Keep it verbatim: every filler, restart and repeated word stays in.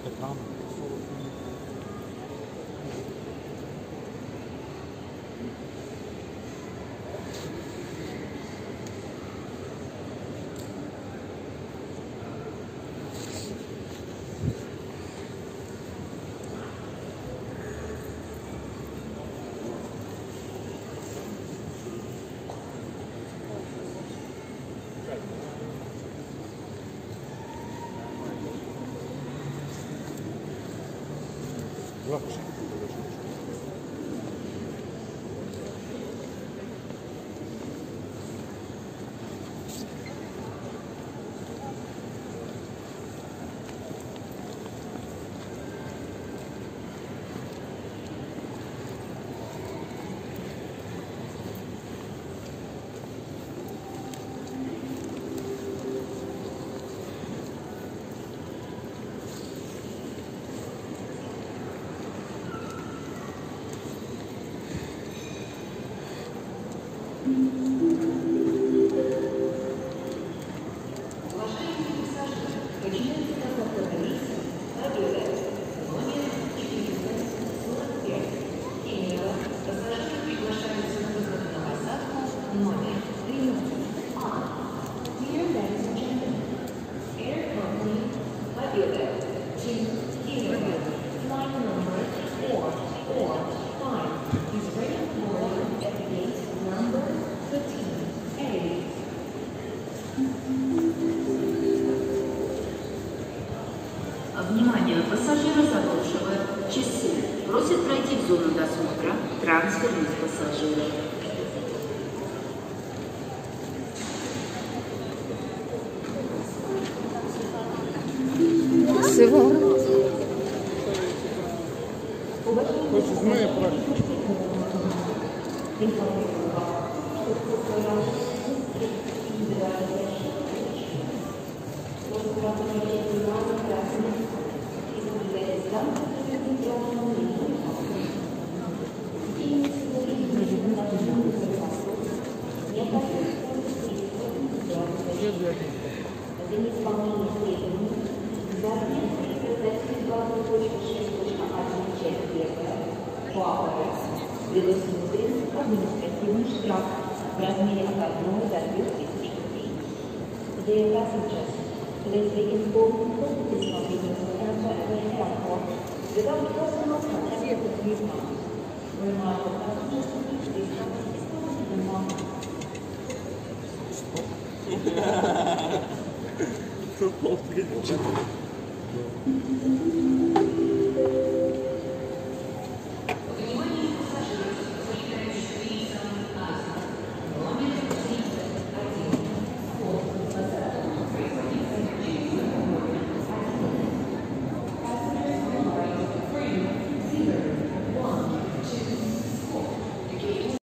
экрана. Лапушки. Внимание! Пассажиры забывшего часы просят пройти в зону досмотра трансферных пассажиров. Всего. Хочешь змея брать? Предусмотрен административный штраф в размере от одной до трех тысяч рублей. Dear passengers, please be informed that it is not able to enter any airport without personal consent of three months. Remind the passengers to keep this traffic is in the morning. Что?